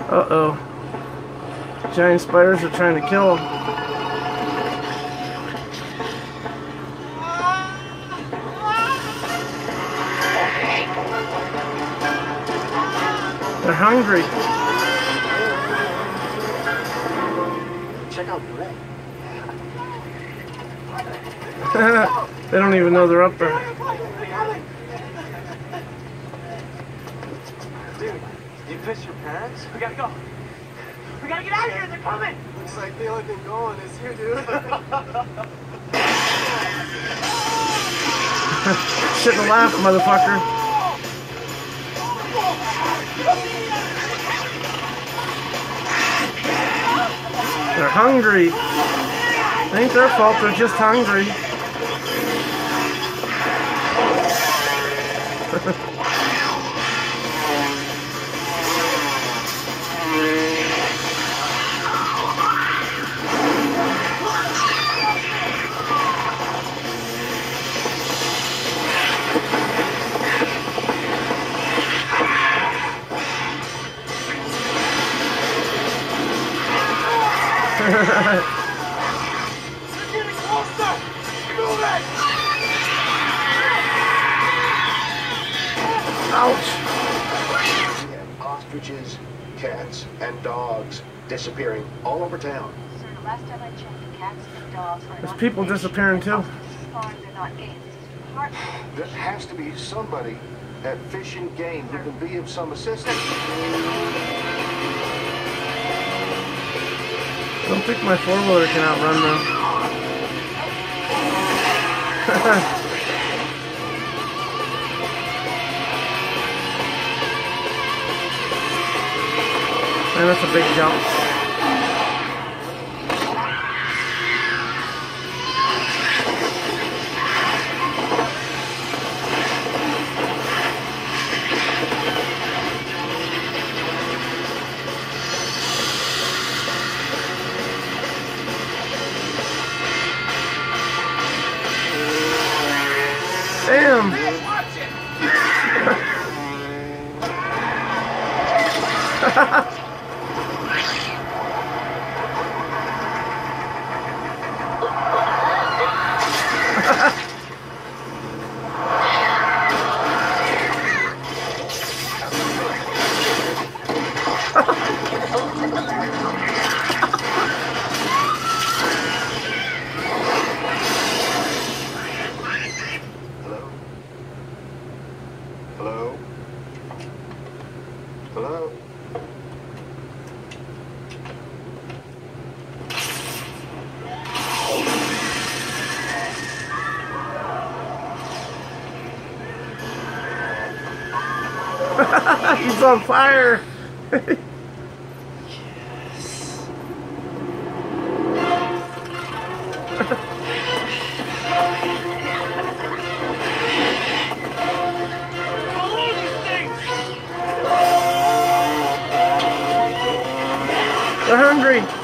Uh-oh. Giant spiders are trying to kill him. They're hungry. Check out Prey. They don't even know they're up there. Dude, you miss your parents? We gotta go. We gotta get out of here. They're coming. Looks like the only thing going is you, dude. Shouldn't laugh, motherfucker. They're hungry. Ain't their fault, they're just hungry. Ouch! We have ostriches, cats, and dogs disappearing all over town. Sir, the last time I checked, the cats and dogs are There's not people fish. disappearing too. They're not game. Heart. There has to be somebody at Fish and Game who can be of some assistance. I don't think my four-wheeler can outrun them. Man, that's a big jump. Damn! Hello? Hello? He's on fire! They're hungry!